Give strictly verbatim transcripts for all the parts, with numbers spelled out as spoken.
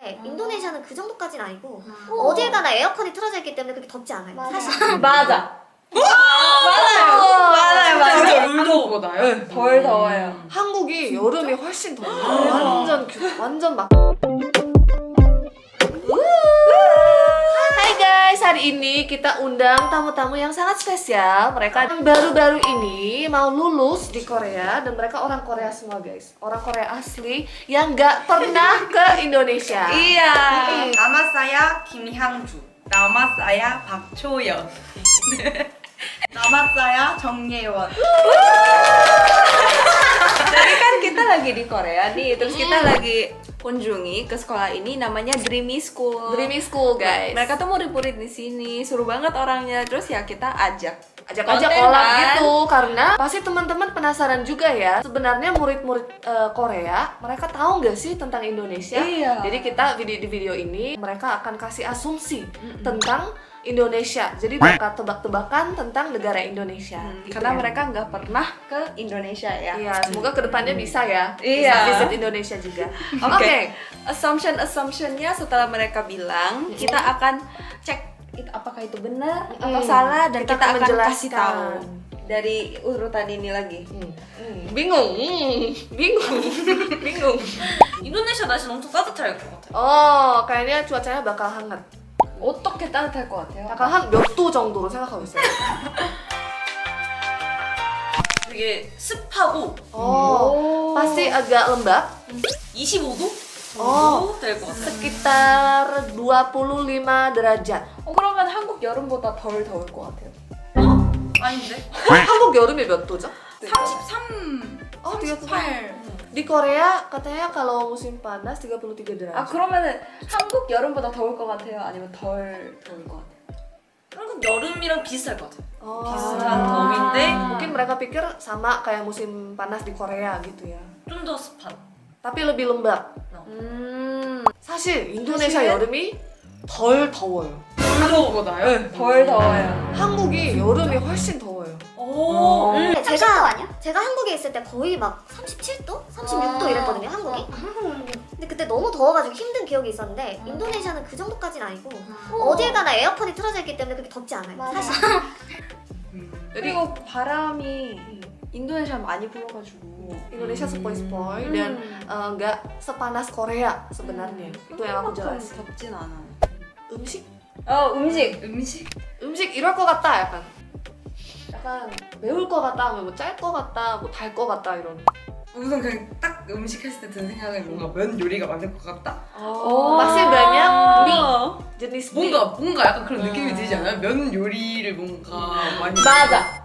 네, 인도네시아는 그 정도까지는 아니고 음. 어딜 가나 에어컨이 틀어져 있기 때문에 그렇게 덥지 않아요. 맞아. 사실. 맞아. 맞아요. 맞아요. 맞아요. 진짜 울더보다요? 네, 덜 더워요. 한국이 진짜? 여름이 훨씬 더워요. 완전 완전 막. Hai guys, hari ini kita undang tamu-tamu yang sangat spesial. Mereka yang baru-baru ini mau lulus di Korea dan mereka orang Korea semua guys. Orang Korea asli yang nggak pernah ke Indonesia. Iya. Nama saya Kim Hyang-ju. Nama saya Park Cho-yeon. Nama saya Jung Ye-won. Jadi kan kita lagi di Korea nih, terus kita lagi kunjungi ke sekolah ini namanya Dreamy School. Dreamy School guys. Mereka tuh murid-murid di sini, seru banget orangnya. Terus ya kita ajak ajak ajak kolab gitu karena pasti teman-teman penasaran juga ya. Sebenarnya murid-murid uh, Korea mereka tahu nggak sih tentang Indonesia? Iya. Jadi kita video di video ini mereka akan kasih asumsi mm-hmm. tentang Indonesia. Jadi bakal tebak-tebakan tentang negara Indonesia. Hmm, gitu karena ya. mereka nggak pernah ke Indonesia ya. Iya, semoga kedepannya bisa ya. Iya. Bisa visit Indonesia juga. Oke. Oke. Okay. Assumption assumptionnya setelah mereka bilang, hmm. kita akan cek itu apakah itu benar hmm. atau salah dan kita, kita akan menjelaskan. kasih tahu dari urutan ini lagi. Hmm. Hmm. Bingung. Hmm. Bingung. Bingung. 인도네시아 날씨는 엄청 따뜻할 것 같아요. Oh, kayaknya cuacanya bakal hangat. 어떻게 따뜻할 것 같아요? 약간 한 몇 도 정도로 생각하고 있어요. 되게 습하고 oh, pasti agak lembab. 이십오 도? Oh, 될 것 같아요. sekitar dua puluh lima derajat. 어, 그러면 한국 여름보다 덜 더울 것 같아요. 어? 아닌데? 한국 여름이 몇 도죠? 삼십삼, Oh, 삼십팔. Di Korea katanya kalau musim panas tiga puluh tiga derajat. 아 그러면은 한국 여름보다 더울 것 같아요? 아니면 덜 더울 것 같아요? 한국 여름이랑 비슷할 것 같아요. Oh. 비슷한 더위인데 mungkin mereka pikir sama kayak musim panas di Korea gitu ya. 좀 더 습한. Tapi lebih lembab. 음, 사실 인도네시아 사실? 여름이 덜 더워요. 한국보다요? 덜 더워요. 한국이 여름이 훨씬 더워요. 오. 음, 제가 아니야? 제가 한국에 있을 때 거의 막 삼십칠 도? 삼십육 도 이랬거든요, 한국이. 근데 그때 너무 더워가지고 힘든 기억이 있었는데 인도네시아는 그 정도까지는 아니고 어딜 가나 에어컨이 틀어져 있기 때문에 그렇게 덥지 않아요. 맞아. 사실. 그리고 바람이 인도네시아 많이 불어가지고 Indonesia sepoi-sepoi dan uh, nggak sepanas Korea sebenarnya. Itu yang aku jelasin. 덥진 않아. 음식? 어 음식. 음식? 음식 이럴 것 같다 약간. 약간 매울 것 같다, 뭐 짤 것 같다, 뭐 달 것 같다 이런. 우선 그냥 딱 음식 했을 때 드는 생각은 뭔가 면 요리가 많을 것 같다? 어, 맛을 보면 미 jenis mie. 뭔가 뭔가 약간 그런 음. 느낌이 들지 않아요? 면 요리를 뭔가 많이 맞아.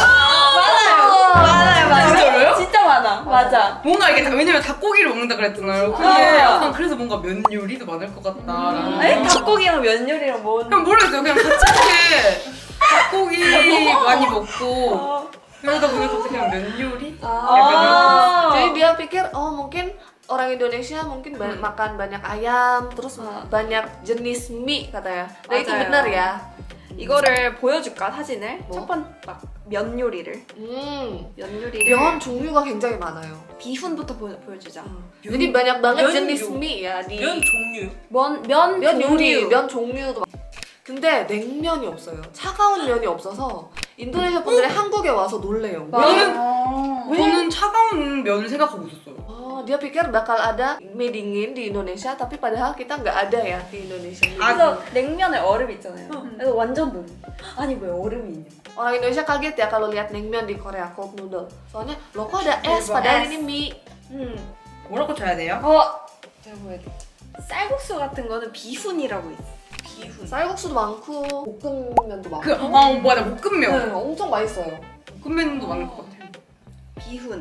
맞아요. 맞아요. 맞아요. 진짜로요? 진짜 많아. 맞아. 뭔가 이게 다, 왜냐면 닭고기를 먹는다 그랬잖아요. 그게 어. 약간 그래서 뭔가 면 요리도 많을 것 같다라는. 음. 아니 닭고기랑 면 요리랑 뭐? 그냥 모르겠어요. 그냥 같이 이렇게 닭고기 많이 먹고 그러다 보니 갑자기 그냥 면 요리? 아. Jadi dia pikir oh mungkin orang Indonesia mungkin ba- makan banyak ayam, terus banyak jenis mie katanya. Nah itu 맞아요. benar ya. 이거를 보여줄까 사진을? 뭐? 첫 번 막 면 요리를. Hmm. 면 요리를. 면 종류가 굉장히 많아요. 비훈부터 보여, 보여주자. Jadi banyak banget 면 jenis 요- mie ya di 면 종류. 면, 면, 면 요리, 종류. 면 종류도 많- 근데 냉면이 없어요. 차가운 면이 없어서 인도네시아 분들이 한국에 와서 놀래요. 저는 아. 저는 차가운 면을 생각하고 있었어요. Oh, dia pikir bakal ada mie dingin di Indonesia, tapi padahal kita nggak ada ya di Indonesia. 그래서 냉면에 얼음 있잖아요. 그래서 완전 놀. 아니 왜 얼음이 있냐? Orang Indonesia kaget ya kalau lihat naengmyeon di Korea, cold noodle. Soalnya lo kok ada es, 대박. padahal Es. ini mie. 음. 뭐라고 줘야 돼요? 어. 제가 보여드릴게요. 쌀국수 같은 거는 비훈이라고 있어. 비훈. 쌀국수도 많고 볶음면도 많고. 그, 아 맞아 볶음면. 네, 엄청 맛있어요. 볶음면도 많을 것 같아요. 비훈.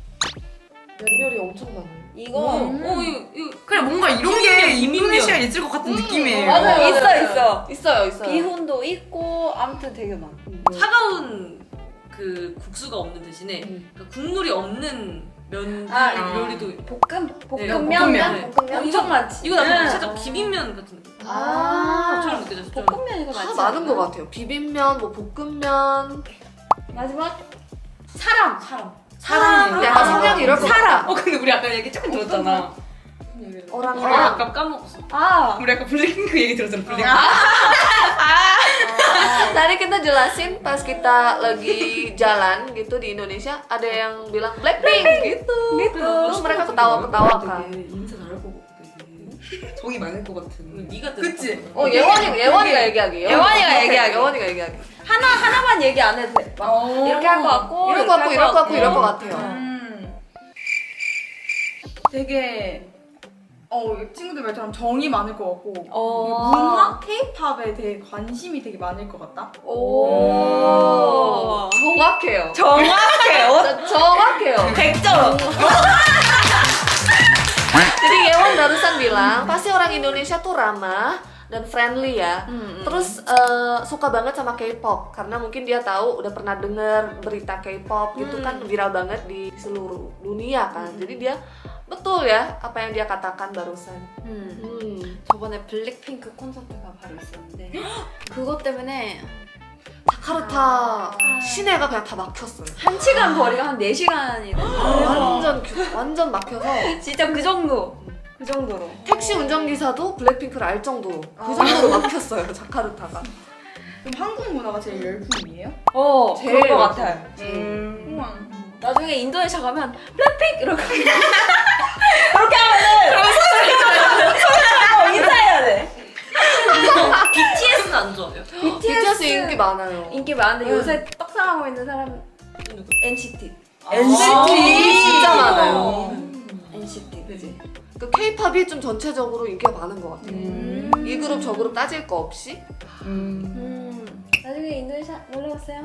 면 요리 엄청 많아요. 이거 어, 어, 이거, 이거 그래 뭔가 이런 게 인도네시아에 있을 것 같은 느낌이에요. 맞아요, 있어 맞아요. 있어. 있어요, 있어요. 비훈도 있고 아무튼 되게 많아. 차가운 그 국수가 없는 대신에 음. 그 국물이 없는 면 아, 요리도 볶음 볶음면 볶음면. 네. 볶음면 엄청 많지. 이거 나는 네. 살짝 비빔면 같은 느낌. 아, 처럼 느껴졌어. 좀. 볶음면이가 다 많지. 많은 않나? 것 같아요. 비빔면, 뭐 볶음면. 마지막 사람. 사람. 사람, 약간 성향이 이럴 것 사람. 같다. 어 근데 우리 아까 얘기 조금 들었잖아. 얘기를. orang 아, orang. 아까 까먹었어. Ah, 우리 아까 블랙핑크 얘기 들었잖아. 블랙핑크. Tadi kita jelasin pas kita lagi jalan gitu di Indonesia ada yang bilang Blackpink gitu. Gitu. Terus mereka ketawa-ketawa kan. 되게 인사 잘할 것 같고 되게. 정이 많을 것 같은. 네가 그치? 어 예원이 예원이가 얘기하기. 예원이가 얘기하기. 예원이가 얘기하기. 하나 하나만 얘기 안 해도 돼. 막 어. 이렇게 할 것 같고, 이럴 것 같고 이럴 것 같고 이럴 것 같아요. 음. 되게 어 친구들 말처럼 정이 많을 것 같고 어. 문화, K-팝에 되게 관심이 되게 많을 것 같다. 오. 정확해요. 정확해요. 저- 정확해요. 백 점. Jadi Yewan barusan bilang pasti orang Indonesia tuh ramah dan friendly ya. Hmm, Terus eh, suka banget sama K-pop karena mungkin dia tahu udah pernah denger berita K-pop gitu kan viral banget di seluruh dunia kan. Jadi dia betul ya apa yang dia katakan barusan. 음. Hmm. 저번에 블랙핑크 콘서트가 바로 있었는데 그것 때문에 자카르타 시내가 그냥 다 막혔어요. 한 시간 거리가 한 네 시간이 완전 규- 완전 막혀서 진짜 그 정도. 그 정도로. 택시 운전기사도 블랙핑크를 알 정도로 그 정도로 막혔어요 자카르타가. 그럼 한국 문화가 제일 열풍이에요? 어, 제일 그런 것 열풍. 같아요. 음. 우와. 나중에 인도네시아 가면 블랙핑크 이러고 그렇게 하면은 손을 인사해야 돼. 비티에스는 안 좋아해요? 비티에스 인기 많아요. 인기 많은데 응. 요새 떡상하고 있는 사람 누구? 엔시티. 엔시티 진짜 많아요. 엔시티, 그지? 그 K-팝이 좀 전체적으로 인기가 많은 것 같아요. 음. 이 그룹 저 그룹 따질 거 없이. 음. 나중에 인도네시아 놀러 오세요.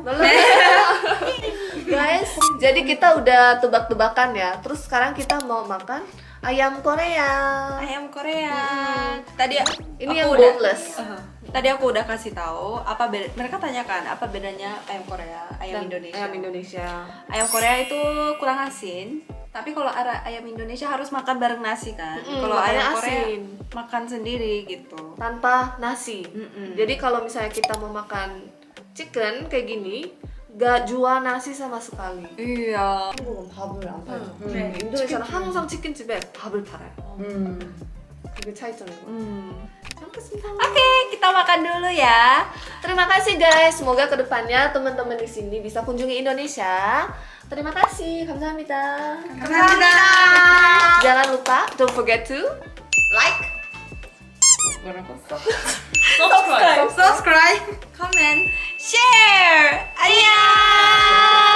Guys, jadi kita udah tebak-tebakan ya. Terus sekarang kita mau makan ayam Korea. ayam Korea. Tadi Ini aku yang udah- boneless. Uh, Tadi aku udah kasih tahu apa beda, mereka tanyakan apa bedanya ayam Korea, ayam Dan Indonesia. Ayam Indonesia. Ayam Korea itu kurang asin, tapi kalau ara- ayam Indonesia harus makan bareng nasi kan. Mm-mm, Kalau makanya ayam Korea asin. makan sendiri gitu. Tanpa nasi. Mm-mm. Jadi kalau misalnya kita mau makan chicken kayak gini, gak jual nasi sama sekali. iya. 한국은 밥을 안 팔죠. 음. 네, 인도네시아는 항상 치킨집에 밥을 팔아요. 음. 그게 차이점이고. Hmm. 잘 먹겠습니다. Oke, kita makan dulu ya. Terima kasih guys. Semoga kedepannya teman-teman di sini bisa kunjungi Indonesia. Terima kasih. 감사합니다. 감사합니다. Jangan lupa, don't forget to like, 뭐라고? subscribe, subscribe, comment. Share. 안녕.